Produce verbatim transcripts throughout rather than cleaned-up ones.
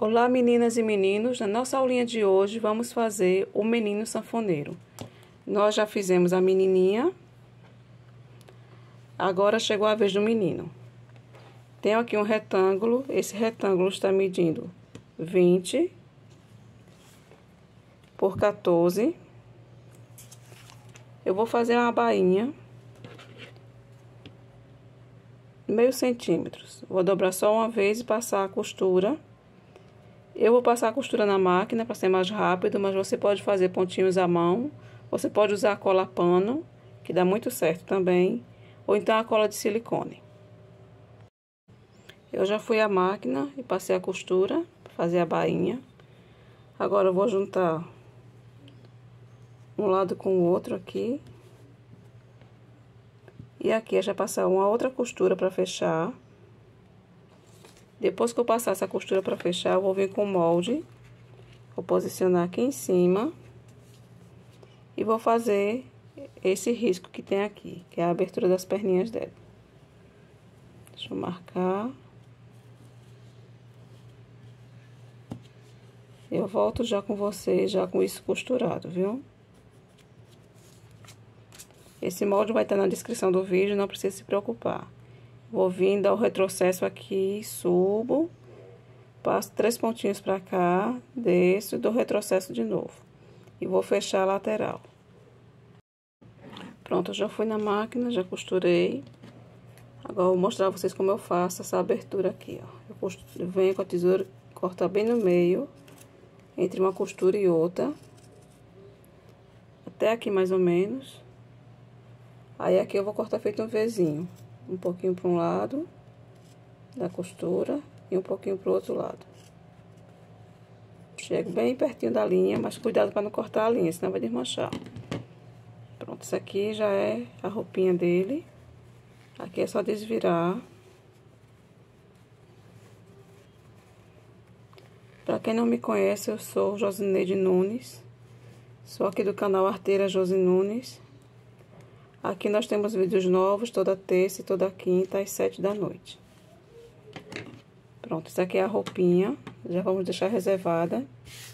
Olá, meninas e meninos. Na nossa aulinha de hoje, vamos fazer o menino sanfoneiro. Nós já fizemos a menininha. Agora chegou a vez do menino. Tenho aqui um retângulo. Esse retângulo está medindo vinte por quatorze. Eu vou fazer uma bainha. Meio centímetros. Vou dobrar só uma vez e passar a costura. Eu vou passar a costura na máquina para ser mais rápido, mas você pode fazer pontinhos à mão. Você pode usar a cola pano, que dá muito certo também, ou então a cola de silicone. Eu já fui à máquina e passei a costura para fazer a bainha. Agora eu vou juntar um lado com o outro aqui. E aqui eu já passar uma outra costura para fechar. Depois que eu passar essa costura para fechar, eu vou vir com o molde. Vou posicionar aqui em cima. E vou fazer esse risco que tem aqui, que é a abertura das perninhas dela. Deixa eu marcar. Eu volto já com vocês, já com isso costurado, viu? Esse molde vai estar na descrição do vídeo, não precisa se preocupar. Vou vir, dar o retrocesso aqui, subo, passo três pontinhos pra cá, desço e dou retrocesso de novo. E vou fechar a lateral. Pronto, eu já fui na máquina, já costurei. Agora eu vou mostrar a vocês como eu faço essa abertura aqui, ó. Eu costuro, venho com a tesoura, corta bem no meio, entre uma costura e outra. Até aqui mais ou menos. Aí aqui eu vou cortar feito um Vzinho. Um pouquinho para um lado da costura e um pouquinho para o outro lado. Chego bem pertinho da linha, mas cuidado para não cortar a linha, senão vai desmanchar. Pronto, isso aqui já é a roupinha dele. Aqui é só desvirar. Para quem não me conhece, eu sou Josineide Nunes. Sou aqui do canal Arteira Josi Nunes. Aqui nós temos vídeos novos toda terça e toda quinta às sete da noite. Pronto, isso aqui é a roupinha. Já vamos deixar reservada.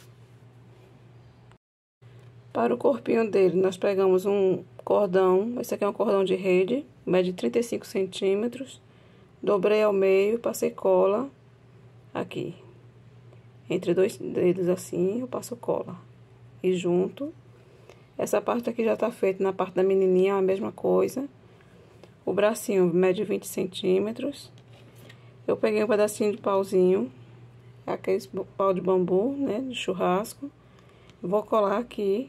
Para o corpinho dele, nós pegamos um cordão. Esse aqui é um cordão de rede, mede trinta e cinco centímetros. Dobrei ao meio, passei cola aqui. Entre dois dedos assim, eu passo cola. E junto. Essa parte aqui já tá feita, na parte da menininha é a mesma coisa. O bracinho mede vinte centímetros. Eu peguei um pedacinho de pauzinho, aquele pau de bambu, né, de churrasco. Vou colar aqui,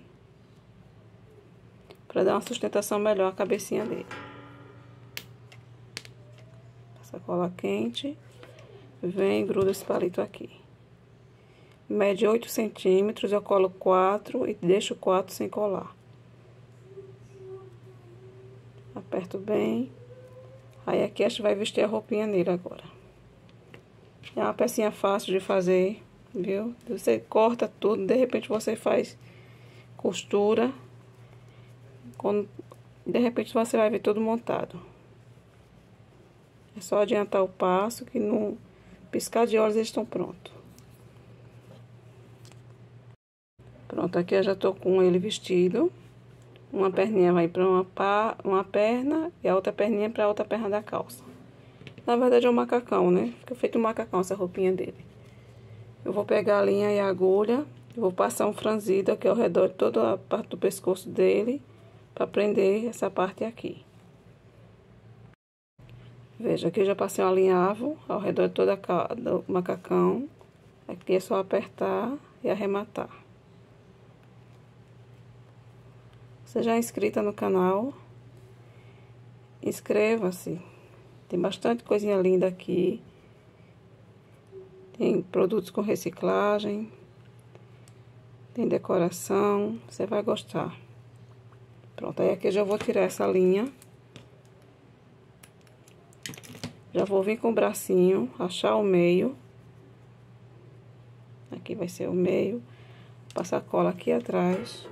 pra dar uma sustentação melhor à cabecinha dele. Essa cola quente, vem e gruda esse palito aqui. Mede oito centímetros, eu colo quatro e deixo quatro sem colar. Aperto bem. Aí aqui a gente vai vestir a roupinha nele agora. É uma pecinha fácil de fazer, viu? Você corta tudo, de repente você faz costura. Quando, de repente você vai ver tudo montado. É só adiantar o passo que no piscar de olhos eles estão prontos. Pronto, aqui eu já tô com ele vestido. Uma perninha vai para uma, pa, uma perna e a outra perninha para a outra perna da calça. Na verdade é um macacão, né? Fica feito um macacão essa roupinha dele. Eu vou pegar a linha e a agulha. Vou passar um franzido aqui ao redor de toda a parte do pescoço dele. Para prender essa parte aqui. Veja, aqui eu já passei um alinhavo ao redor de toda a, do macacão. Aqui é só apertar e arrematar. Você já é inscrita no canal? Inscreva-se. Tem bastante coisinha linda aqui. Tem produtos com reciclagem. Tem decoração. Você vai gostar. Pronto, aí aqui eu já vou tirar essa linha. Já vou vir com o bracinho, achar o meio. Aqui vai ser o meio. Passar a cola aqui atrás.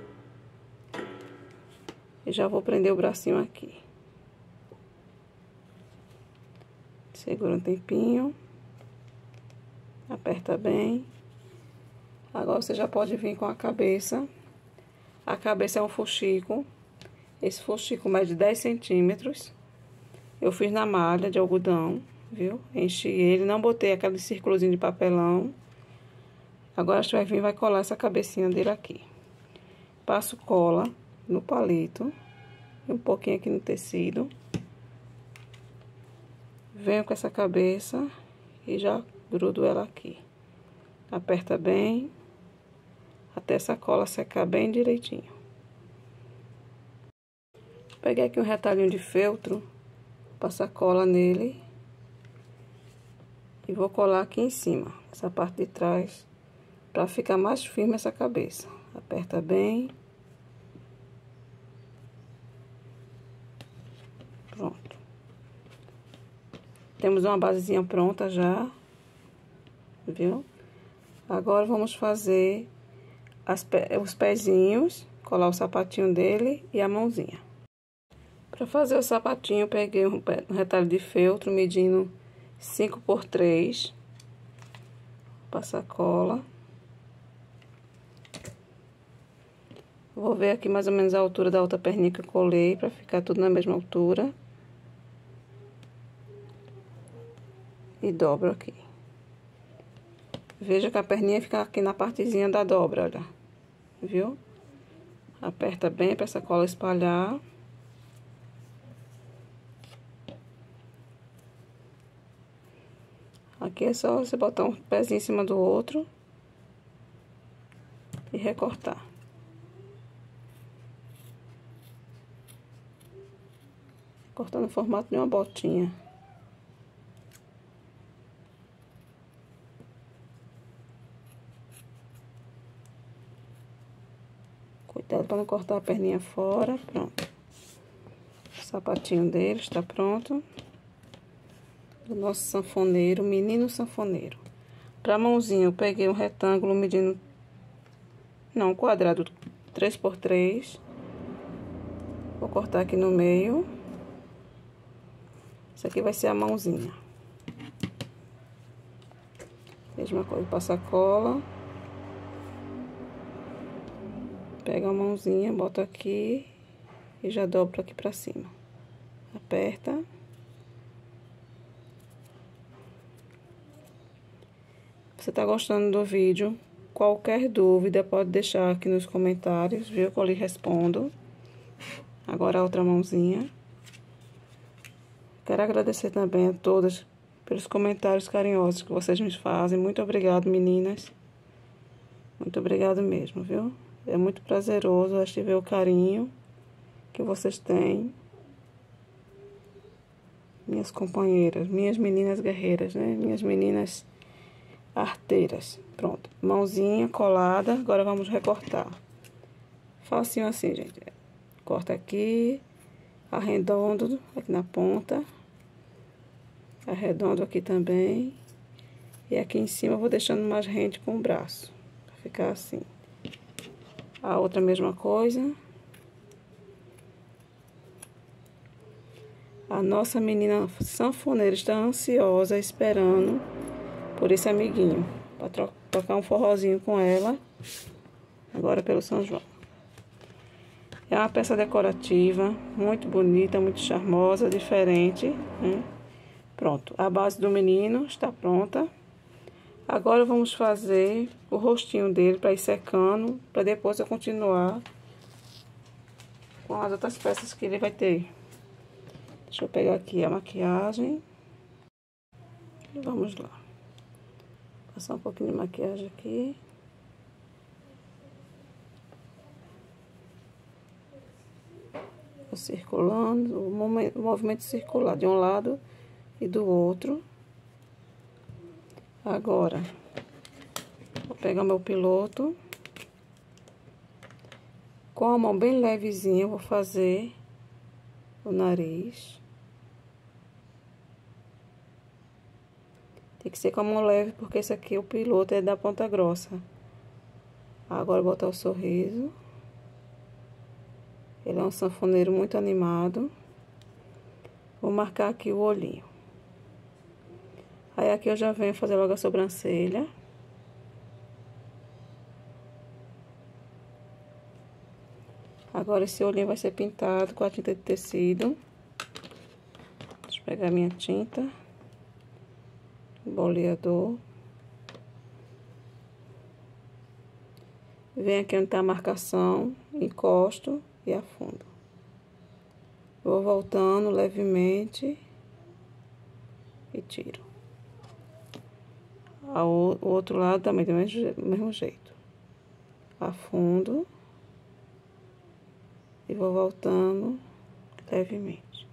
E já vou prender o bracinho aqui. Segura um tempinho. Aperta bem. Agora você já pode vir com a cabeça. A cabeça é um fuxico. Esse fuxico mede dez centímetros. Eu fiz na malha de algodão, viu? Enchi ele, não botei aquele círculozinho de papelão. Agora a gente vai vir e vai colar essa cabecinha dele aqui. Passo cola no palito. Um pouquinho aqui no tecido. Venho com essa cabeça e já grudo ela aqui. Aperta bem, até essa cola secar bem direitinho. Peguei aqui um retalhinho de feltro, passar cola nele. E vou colar aqui em cima, essa parte de trás, para ficar mais firme essa cabeça. Aperta bem. Pronto. Temos uma basezinha pronta já, viu? Agora vamos fazer as pe os pezinhos, colar o sapatinho dele e a mãozinha. Para fazer o sapatinho, peguei um, um retalho de feltro medindo cinco por três. Passar cola. Vou ver aqui mais ou menos a altura da outra perninha que eu colei, para ficar tudo na mesma altura. E dobro aqui. Veja que a perninha fica aqui na partezinha da dobra, olha. Viu? Aperta bem para essa cola espalhar. Aqui é só você botar um pezinho em cima do outro. E recortar. Cortando no formato de uma botinha. Cuidado para não cortar a perninha fora. Pronto. O sapatinho dele está pronto. Do nosso sanfoneiro, menino sanfoneiro. Para a mãozinha, eu peguei um retângulo medindo... Não, um quadrado três por três. Vou cortar aqui no meio. Isso aqui vai ser a mãozinha. Mesma coisa, passa a cola. Pega a mãozinha, bota aqui e já dobra aqui pra cima. Aperta. Você tá gostando do vídeo? Qualquer dúvida pode deixar aqui nos comentários, viu? Que eu lhe respondo. Agora a outra mãozinha. Quero agradecer também a todas pelos comentários carinhosos que vocês me fazem. Muito obrigado, meninas. Muito obrigado mesmo, viu? É muito prazeroso a gente ver o carinho que vocês têm. Minhas companheiras, minhas meninas guerreiras, né? Minhas meninas arteiras. Pronto. Mãozinha colada. Agora vamos recortar. Facinho assim, gente. Corta aqui. Arredondo aqui na ponta. Arredondo aqui também. E aqui em cima eu vou deixando mais rente com o braço. Pra ficar assim. A outra mesma coisa. A nossa menina sanfoneira está ansiosa, esperando por esse amiguinho. Para tocar um forrozinho com ela. Agora pelo São João. É uma peça decorativa, muito bonita, muito charmosa, diferente. Né? Pronto, a base do menino está pronta. Agora vamos fazer o rostinho dele para ir secando, para depois eu continuar com as outras peças que ele vai ter. Deixa eu pegar aqui a maquiagem. E vamos lá. Passar um pouquinho de maquiagem aqui. Vou circulando, o movimento circular de um lado e do outro. Agora, vou pegar meu piloto. Com a mão bem levezinha, vou fazer o nariz. Tem que ser com a mão leve, porque esse aqui, o piloto, é da ponta grossa. Agora, vou botar o sorriso. Ele é um sanfoneiro muito animado. Vou marcar aqui o olhinho. Aí, aqui eu já venho fazer logo a sobrancelha. Agora esse olhinho vai ser pintado com a tinta de tecido. Deixa eu pegar minha tinta. Boleador. Venho aqui onde tá a marcação, encosto e afundo. Vou voltando levemente e tiro. O outro lado também do mesmo jeito. Afundo e vou voltando levemente.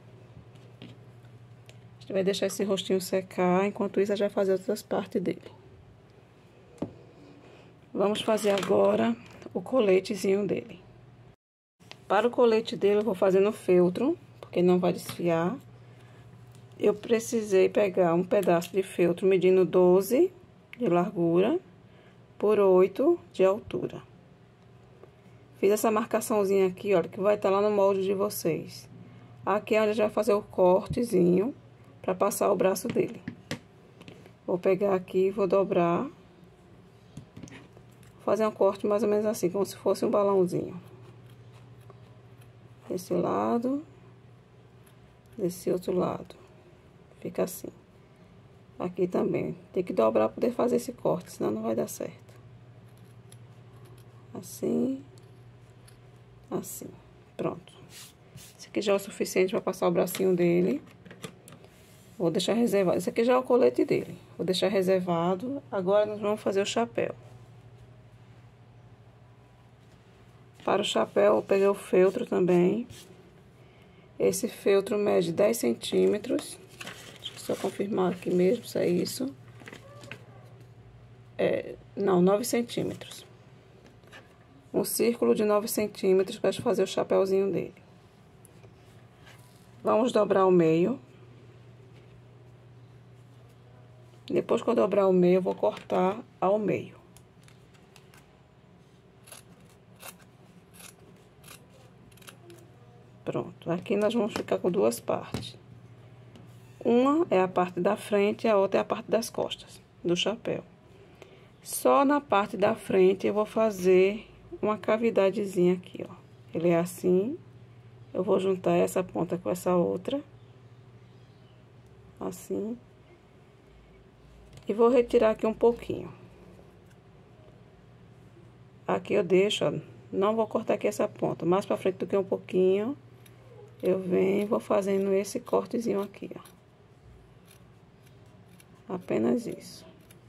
A gente vai deixar esse rostinho secar, enquanto isso a gente vai fazer outras partes dele. Vamos fazer agora o coletezinho dele. Para o colete dele eu vou fazer no feltro, porque não vai desfiar. Eu precisei pegar um pedaço de feltro medindo doze de largura por oito de altura. Fiz essa marcaçãozinha aqui, olha, que vai estar lá no molde de vocês. Aqui é onde a gente vai fazer o cortezinho para passar o braço dele. Vou pegar aqui, vou dobrar. Vou fazer um corte mais ou menos assim, como se fosse um balãozinho. Desse lado, desse outro lado. Fica assim. Aqui também. Tem que dobrar para poder fazer esse corte, senão não vai dar certo. Assim. Assim. Pronto. Esse aqui já é o suficiente para passar o bracinho dele. Vou deixar reservado. Esse aqui já é o colete dele. Vou deixar reservado. Agora nós vamos fazer o chapéu. Para o chapéu, eu peguei o feltro também. Esse feltro mede dez centímetros. Deixa eu só confirmar aqui mesmo se é isso. É, não, nove centímetros. Um círculo de nove centímetros para fazer o chapéuzinho dele. Vamos dobrar o meio. Depois que eu dobrar o meio, eu vou cortar ao meio. Pronto, aqui nós vamos ficar com duas partes. Uma é a parte da frente e a outra é a parte das costas do chapéu. Só na parte da frente eu vou fazer uma cavidadezinha aqui, ó. Ele é assim. Eu vou juntar essa ponta com essa outra. Assim. E vou retirar aqui um pouquinho. Aqui eu deixo, ó. Não vou cortar aqui essa ponta. Mais pra frente do que um pouquinho. Eu venho e vou fazendo esse cortezinho aqui, ó. Apenas isso.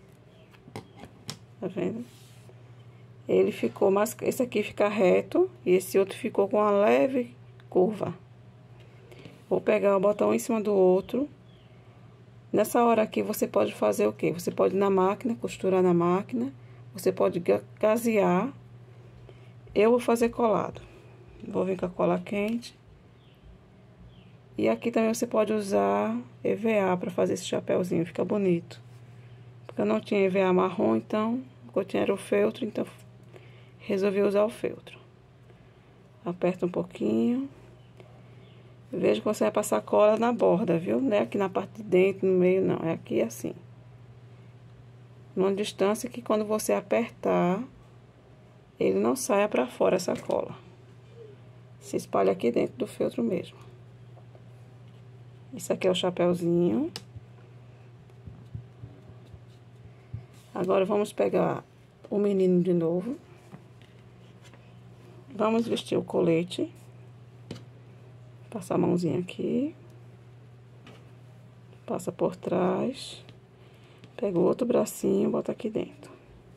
Tá vendo? Ele ficou mais... Esse aqui fica reto e esse outro ficou com uma leve curva. Vou pegar o botão em cima do outro. Nessa hora aqui você pode fazer o quê? Você pode ir na máquina, costurar na máquina. Você pode gazear. Eu vou fazer colado. Vou vir com a cola quente. E aqui também você pode usar E V A para fazer esse chapéuzinho, fica bonito. Porque eu não tinha E V A marrom, então, o que eu tinha era o feltro, então resolvi usar o feltro. Aperta um pouquinho. Veja que você vai passar cola na borda, viu? Não é aqui na parte de dentro, no meio, não. É aqui assim. Numa distância que quando você apertar, ele não saia para fora essa cola. Se espalha aqui dentro do feltro mesmo. Isso aqui é o chapéuzinho. Agora vamos pegar o menino de novo. Vamos vestir o colete. Passa a mãozinha aqui. Passa por trás. Pega o outro bracinho e bota aqui dentro.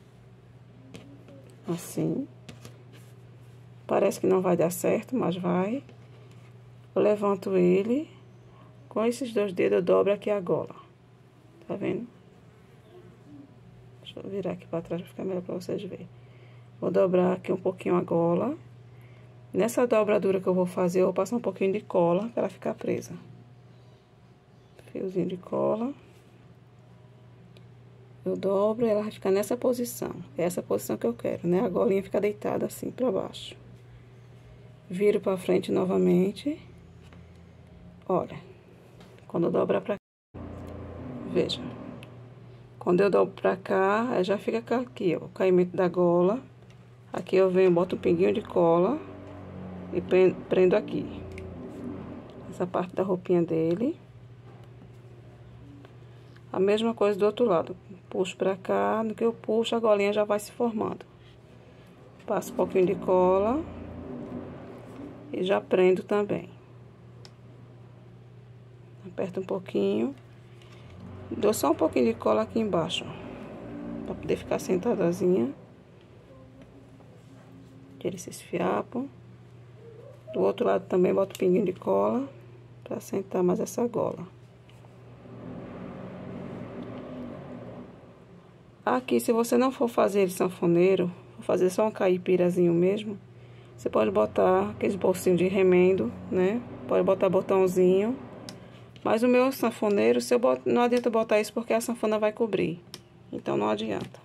Assim. Parece que não vai dar certo, mas vai. Eu levanto ele. Com esses dois dedos eu dobro aqui a gola. Tá vendo? Deixa eu virar aqui pra trás pra ficar melhor pra vocês verem. Vou dobrar aqui um pouquinho a gola. Nessa dobradura que eu vou fazer, eu vou passar um pouquinho de cola pra ela ficar presa. Fiozinho de cola. Eu dobro e ela vai ficar nessa posição. É essa posição que eu quero, né? A golinha fica deitada assim pra baixo. Viro pra frente novamente. Olha. Quando eu dobrar pra cá, veja, quando eu dobro pra cá, já fica aqui, ó, o caimento da gola. Aqui eu venho, boto um pinguinho de cola e prendo aqui. Essa parte da roupinha dele. A mesma coisa do outro lado. Puxo pra cá, no que eu puxo, a golinha já vai se formando. Passo um pouquinho de cola. E já prendo também. Aperto um pouquinho. Dou só um pouquinho de cola aqui embaixo, ó, pra poder ficar sentadazinha. Tira esses fiapos. Do outro lado também boto um pinguinho de cola pra sentar mais essa gola. Aqui, se você não for fazer ele sanfoneiro, for fazer só um caipirazinho mesmo, você pode botar aqueles bolsinhos de remendo, né? Pode botar botãozinho. Mas o meu sanfoneiro, se eu bot... não adianta botar isso porque a sanfona vai cobrir. Então não adianta.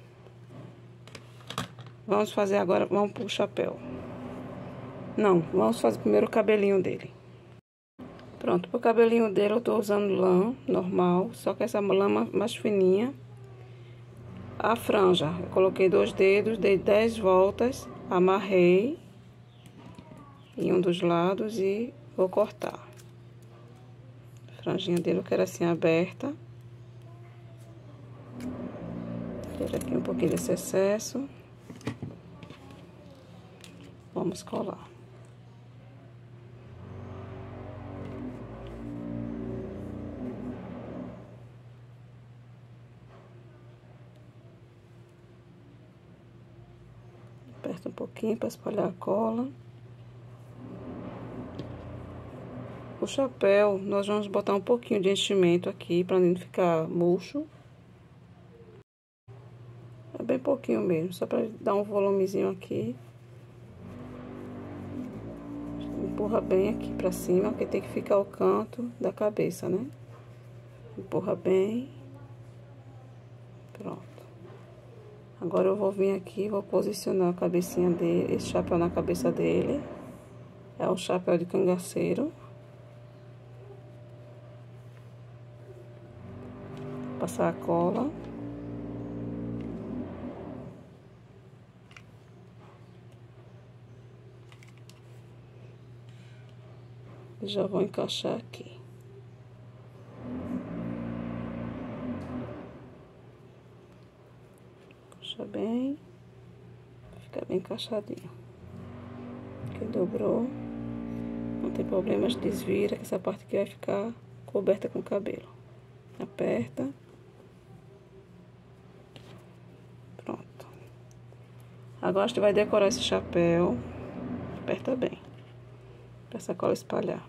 Vamos fazer agora, vamos pro chapéu. Não, vamos fazer primeiro o cabelinho dele. Pronto, pro cabelinho dele eu tô usando lã normal, só que essa lã mais fininha. A franja, eu coloquei dois dedos, dei dez voltas, amarrei em um dos lados e vou cortar. A franjinha dele eu quero assim aberta. Tira aqui um pouquinho desse excesso. Vamos colar. Aperta um pouquinho para espalhar a cola. O chapéu, nós vamos botar um pouquinho de enchimento aqui, para não ficar murcho. É bem pouquinho mesmo, só para dar um volumezinho aqui. Empurra bem aqui para cima, porque tem que ficar o canto da cabeça, né? Empurra bem. Pronto. Agora eu vou vir aqui, vou posicionar a cabecinha dele, esse chapéu na cabeça dele. É o chapéu de cangaceiro. Passar a cola. E já vou encaixar aqui. Encaixa bem. Fica bem encaixadinho. Aqui dobrou. Não tem problema de desvira, que essa parte aqui vai ficar coberta com o cabelo. Aperta. Pronto. Agora a gente vai decorar esse chapéu. Aperta bem, para essa cola espalhar.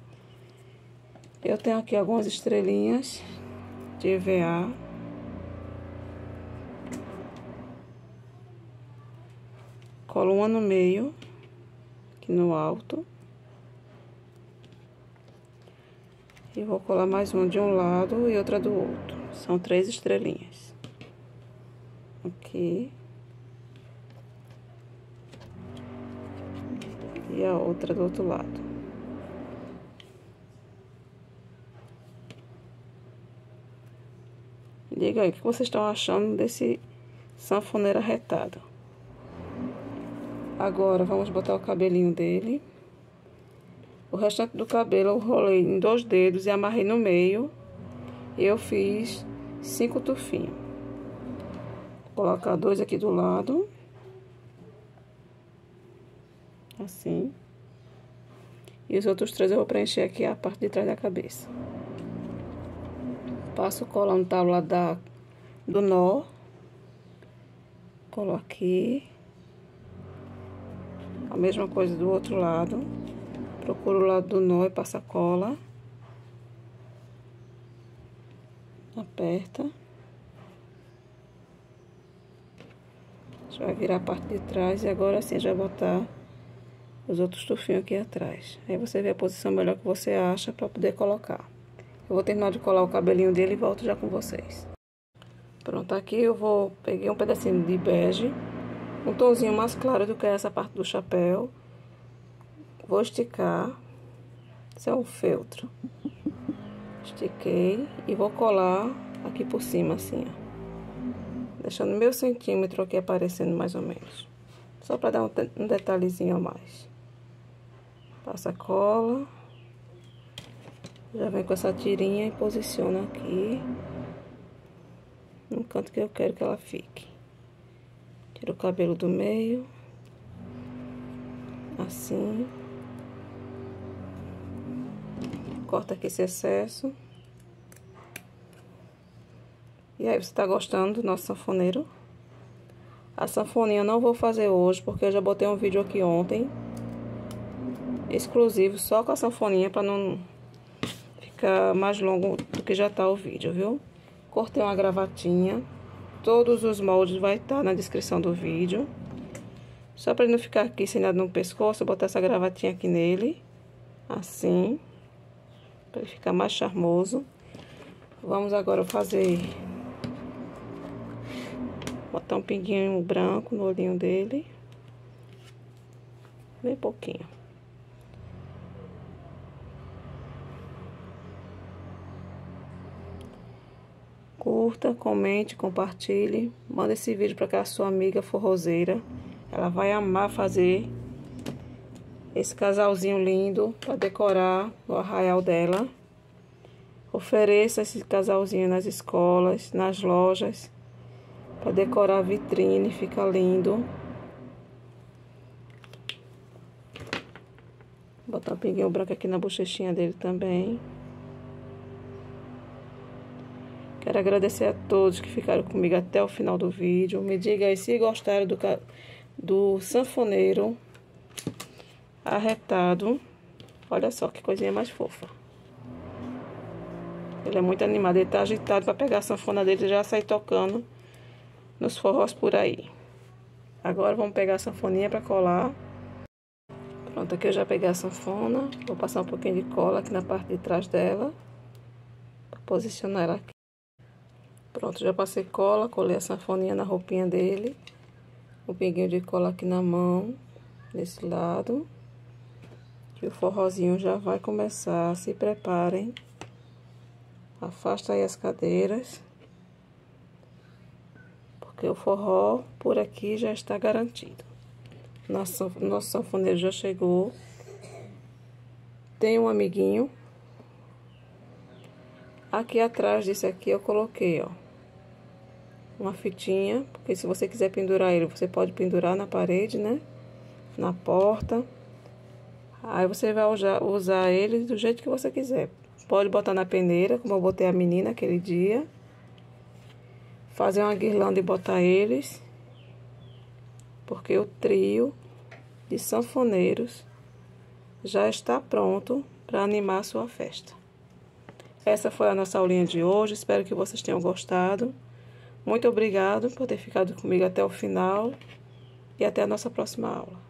Eu tenho aqui algumas estrelinhas de E V A. Colo uma no meio, aqui no alto. E vou colar mais uma de um lado e outra do outro. São três estrelinhas. Aqui. E a outra do outro lado. Diga aí, o que vocês estão achando desse sanfoneiro arretado? Agora, vamos botar o cabelinho dele. O restante do cabelo eu rolei em dois dedos e amarrei no meio. E eu fiz cinco tufinhos. Vou colocar dois aqui do lado. Assim. E os outros três eu vou preencher aqui a parte de trás da cabeça. Passo cola no tábua da, do nó. Colo aqui. A mesma coisa do outro lado. Procuro o lado do nó e passo a cola. Aperta. A gente vai virar a parte de trás e agora sim já vai botar os outros tufinhos aqui atrás. Aí você vê a posição melhor que você acha para poder colocar. Eu vou terminar de colar o cabelinho dele e volto já com vocês. Pronto, aqui eu vou... Peguei um pedacinho de bege, um tomzinho mais claro do que essa parte do chapéu. Vou esticar. Esse é um feltro. Estiquei e vou colar aqui por cima, assim, ó. Deixando meio centímetro aqui aparecendo mais ou menos. Só para dar um, um detalhezinho a mais. Passa a cola. Já vem com essa tirinha e posiciona aqui no canto que eu quero que ela fique. Tira o cabelo do meio. Assim. Corta aqui esse excesso. E aí, você tá gostando do nosso sanfoneiro? A sanfoninha eu não vou fazer hoje, porque eu já botei um vídeo aqui ontem. Exclusivo, só com a sanfoninha, pra não ficar mais longo do que já tá o vídeo, viu? Cortei uma gravatinha. Todos os moldes vai estar na descrição do vídeo. Só pra ele não ficar aqui sem nada no pescoço, eu botar essa gravatinha aqui nele. Assim. Pra ele ficar mais charmoso. Vamos agora fazer... botar um pinguinho branco no olhinho dele. Bem pouquinho. Curta, comente, compartilhe. Manda esse vídeo para aquela sua amiga forrozeira. Ela vai amar fazer esse casalzinho lindo para decorar o arraial dela. Ofereça esse casalzinho nas escolas, nas lojas, para decorar a vitrine, fica lindo. Vou botar um pinguinho branco aqui na bochechinha dele também. Quero agradecer a todos que ficaram comigo até o final do vídeo. Me diga aí se gostaram do, do sanfoneiro arretado. Olha só que coisinha mais fofa. Ele é muito animado, ele tá agitado para pegar a sanfona dele e já sair tocando nos forrós por aí. Agora vamos pegar a sanfoninha para colar. Pronto, aqui eu já peguei a sanfona. Vou passar um pouquinho de cola aqui na parte de trás dela, para posicionar ela aqui. Pronto, já passei cola, colei a sanfoninha na roupinha dele. Um pinguinho de cola aqui na mão, desse lado. E o forrozinho já vai começar, se preparem. Afasta aí as cadeiras. Porque o forró por aqui já está garantido. Nosso, nosso sanfoneiro já chegou. Tem um amiguinho. Aqui atrás desse aqui eu coloquei, ó, uma fitinha, porque se você quiser pendurar ele, você pode pendurar na parede, né? Na porta. Aí você vai usar, usar ele do jeito que você quiser. Pode botar na peneira, como eu botei a menina aquele dia. Fazer uma guirlanda e botar eles. Porque o trio de sanfoneiros já está pronto para animar a sua festa. Essa foi a nossa aulinha de hoje. Espero que vocês tenham gostado. Muito obrigado por ter ficado comigo até o final. E até a nossa próxima aula.